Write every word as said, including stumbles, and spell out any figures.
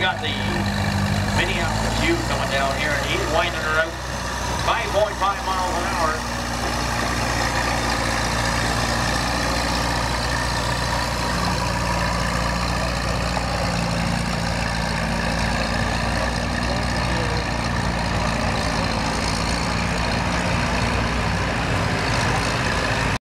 got the Minneapolis U coming down here, and he's winding her out five point five miles an hour.